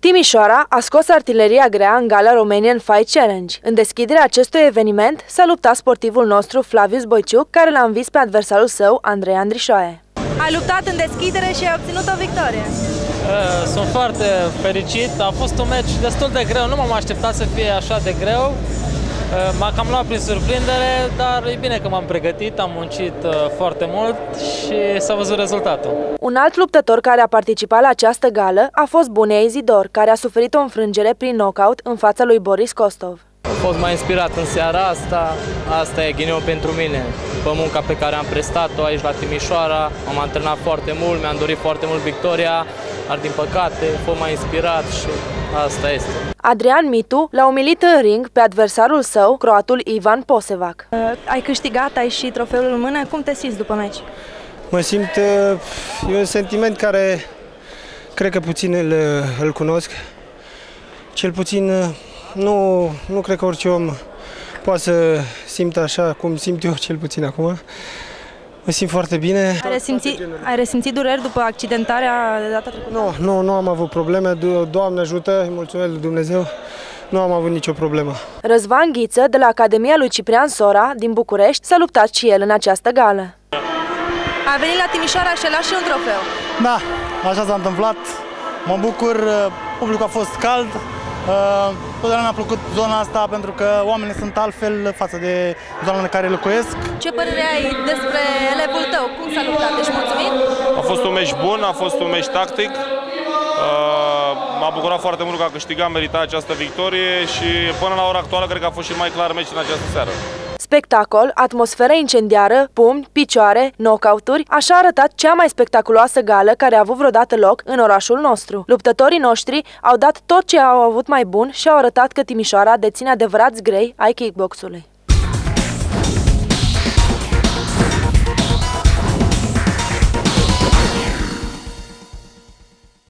Timișoara a scos artileria grea în gala Romanian Fight Challenge. În deschiderea acestui eveniment s-a luptat sportivul nostru Flavius Boiciuc, care l-a învins pe adversarul său, Andrei Andrișoae. Ai luptat în deschidere și ai obținut o victorie. Sunt foarte fericit. A fost un meci destul de greu. Nu m-am așteptat să fie așa de greu. M-a cam luat prin surprindere, dar e bine că m-am pregătit, am muncit foarte mult și s-a văzut rezultatul. Un alt luptător care a participat la această gală a fost Bunea Izidor, care a suferit o înfrângere prin knockout în fața lui Boris Kostov. Am fost mai inspirat în seara asta, asta e ghinion pentru mine. După munca pe care am prestat-o aici la Timișoara, m-am antrenat foarte mult, mi-am dorit foarte mult victoria, dar din păcate am fost mai inspirat și asta este. Adrian Mitu l-a umilit în ring pe adversarul său, croatul Ivan Posevac. Ai câștigat, ai și trofeul în mână, cum te simți după meci? Mă simt, e un sentiment care cred că puțin îl cunosc. Cel puțin nu cred că orice om poate să simtă așa cum simt eu cel puțin acum. Mă simt foarte bine. Ai resimțit dureri după accidentarea de data trecută? Nu am avut probleme. Doamne ajută, îi mulțumesc lui Dumnezeu. Nu am avut nicio problemă. Răzvan Ghiță, de la Academia lui Ciprian Sora din București, s-a luptat și el în această gală. A venit la Timișoara și a luat și un trofeu. Da, așa s-a întâmplat. Mă bucur, publicul a fost cald. Totdeauna mi-a plăcut zona asta pentru că oamenii sunt altfel față de zona în care locuiesc. Ce părere ai despre elevul tău? Cum s-a luptat? Ești mulțumit? A fost un meci bun, a fost un meci tactic. M-a bucurat foarte mult că a câștigat, merita această victorie și până la ora actuală cred că a fost și mai clar meci în această seară. Spectacol, atmosferă incendiară, pumni, picioare, knockout-uri, așa a arătat cea mai spectaculoasă gală care a avut vreodată loc în orașul nostru. Luptătorii noștri au dat tot ce au avut mai bun și au arătat că Timișoara deține adevărați grei ai kickboxului.